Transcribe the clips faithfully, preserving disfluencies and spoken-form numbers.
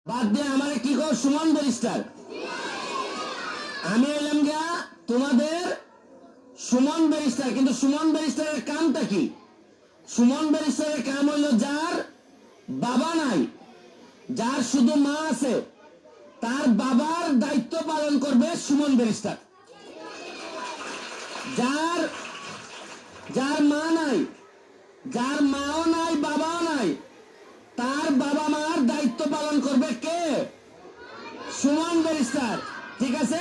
বাদ দিয়ে আমার কি কর সুমন ব্যারিস্টার আমি এলাম গিয়া তোমাদের সুমন ব্যারিস্টার। কিন্তু সুমন ব্যারিস্টারের কামটা কি? সুমন ব্যারিস্টারের কাম হইল যার বাবা নাই, যার শুধু মা আছে, তার বাবার দায়িত্ব পালন করবে সুমন ব্যারিস্টার। যার যার মা নাই, যার মাও নাই বাবাও নাই, তার বাবা মার দায়িত্ব পালন করবে কে? সুমন ব্যারিস্টার। ঠিক আছে?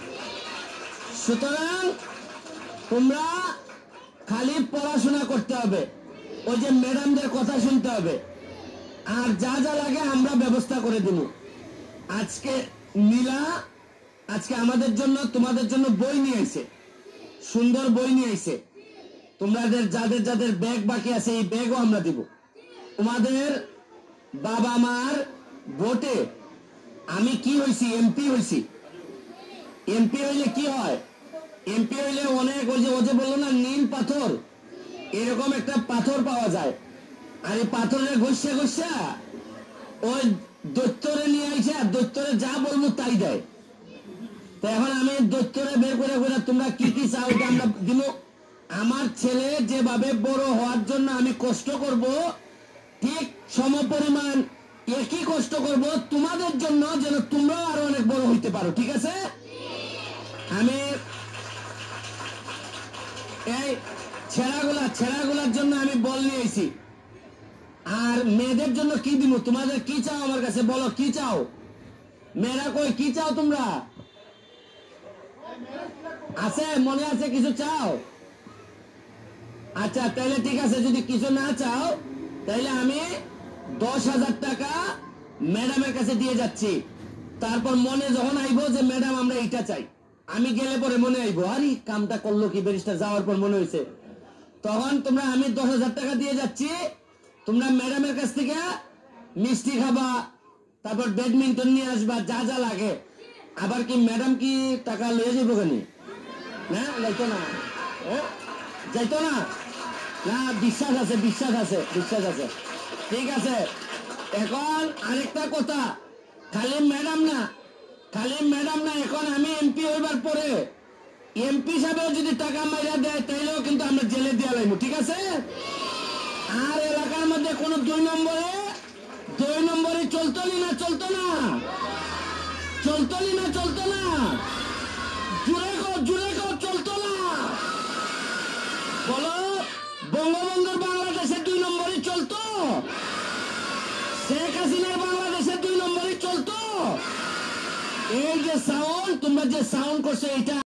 সুতরাং তোমরা খালি পড়াশোনা করতে হবে, ওই যে ম্যাডামদের কথা শুনতে হবে, আর যা যা লাগে আমরা ব্যবস্থা করে দেব। আজকে নীলা আজকে আমাদের জন্য তোমাদের জন্য বই নিয়ে এসে, সুন্দর বই নিয়ে এসে, তোমাদের যাদের যাদের ব্যাগ বাকি আছে এই ব্যাগও আমরা দিব। তোমাদের বাবা মার ভোটে আমি কি হয়েছি? এমপি হয়েছি। এমপি হইলে কি হয়? এমপি হইলে অনেক ওই যে ওজে বললো না নীল পাথর, এরকম একটা পাথর পাওয়া যায়। আর এই পাথরের ঘষা ঘষা ওই দৈত্যরে নিয়ে আইসে, দৈত্যরে যা বলবো তাই দেয়। তো এখন আমি দৈত্যরে বের করে করে তোমরা কি কি চাও এটা আমরা দিব। আমার ছেলে যেভাবে বড় হওয়ার জন্য আমি কষ্ট করব, ঠিক সমপরিমাণ একই কষ্ট করব তোমাদের জন্য, যেন তোমরাও আরো অনেক বড় হইতে পারো। ঠিক আছে? আমি এই ছেঁড়াগুলা ছেঁড়াগুলার জন্য আমি বল নিয়ে এসেছি। আর মেয়েদের জন্য কি দিব? তোমাদের কি চাও আমার কাছে বলো, কি চাও? মেয়েরা কই, কি চাও তোমরা? আছে মনে আছে কিছু চাও? আচ্ছা তাহলে ঠিক আছে, যদি কিছু না চাও তাহলে আমি দশ হাজার টাকা ম্যাডামের কাছে দিয়ে যাচ্ছি। তারপর মনে যখন আইবো যে ম্যাডাম আমরা এটা চাই, আমি গেলে পরে মনে আইবো আরে কামটা করলো কি ব্যারিস্টার, যাওয়ার পর মনে হয়েছে, তখন তোমরা আমি দশ হাজার টাকা দিয়ে যাচ্ছি। তোমরা ম্যাডামের কাছ থেকে মিষ্টি খাবা, তারপর ব্যাডমিন্টন নিয়ে আসবা, যা যা লাগে। আবার কি ম্যাডাম কি টাকা লয়ে যাবো কেন? না যাইতো না, যাইতো না না বিশ্বাস আছে, বিশ্বাস আছে, বিশ্বাস আছে। ঠিক আছে, এখন আরেকটা কথা, খালি ম্যাডাম না, খালি ম্যাডাম না, এখন আমি এমপি হইবার পরে এমপি সাহেব যদি টাকা মাইরা দেয় তাইলেও কিন্তু আমরা জেলে দিয়ে লাগবো। ঠিক আছে? আর এলাকার মধ্যে কোন দুই নম্বরে দুই নম্বরে চলতো না, চলতো না, চলতো না, চলতো না, জুড়ে গো জুড়ে গো চলতো না। বলো, বঙ্গবন্ধুর বাংলাদেশে দুই নম্বরে চলতো, শেখ হাসিনার বাংলাদেশে দুই নম্বরে চলতো। এই যে সাউন্ড তোমরা যে সাউন্ড করছো এটা